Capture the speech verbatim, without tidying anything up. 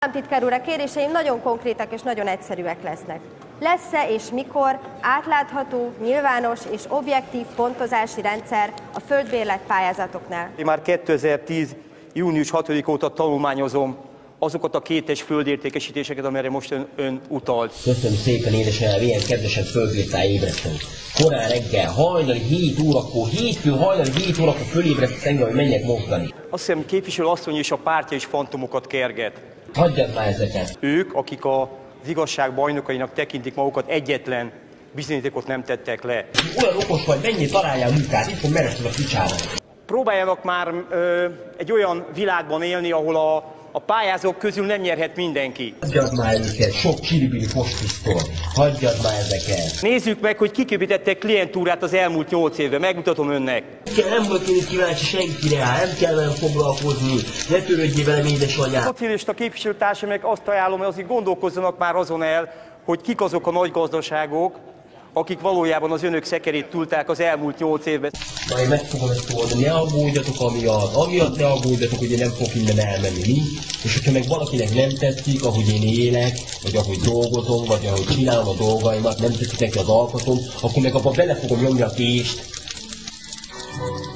Államtitkár úr, a kéréseim nagyon konkrétak és nagyon egyszerűek lesznek. Lesz-e és mikor átlátható, nyilvános és objektív pontozási rendszer a földbérlet pályázatoknál? Én már kétezer-tíz. június hatodika óta tanulmányozom azokat a kétes földértékesítéseket, amire most ön, ön utalt. Köszönöm szépen, édesanyám, ilyen kedvesen fölbírtál ébreszteni. Korán reggel, hajnali hét órakor, hétfő hajnali hét órakor fölébresztesz engem, hogy menjek mozgani. Azt hiszem, képviselő asszony és a pártja is fantomokat kerget. Hagyjad már ezeket. Ők, akik az igazság bajnokainak tekintik magukat, egyetlen bizonyítékot nem tettek le. Olyan okos vagy, menjél, találjál munkát, itt fog merested a picsába. Próbáljanak már ö, egy olyan világban élni, ahol a, a pályázók közül nem nyerhet mindenki. Hagyjad már őket, sok csiribiri postisztól. Hagyjad már ezeket. Nézzük meg, hogy kiképítettek klientúrát az elmúlt nyolc évben. Megmutatom önnek. Nem vagyok én kíváncsi senkire, nem kell velem foglalkozni. Ne törődjél velem, édesanyám. A szocialista képviselőtársamnak azt ajánlom, hogy azért gondolkozzanak már azon el, hogy kik azok a nagy gazdaságok, akik valójában az önök szekerét túlták az elmúlt nyolc évben. Na, én meg fogom ezt oldani, ne aggódjatok amiatt, amiatt ne aggódjatok, hogy én nem fogok innen elmenni, mi? És hogyha meg valakinek nem tetszik, ahogy én élek, vagy ahogy dolgozom, vagy ahogy csinálom a dolgaimat, nem tetszik neki az alkotom, akkor meg abban bele fogom nyomni a kést.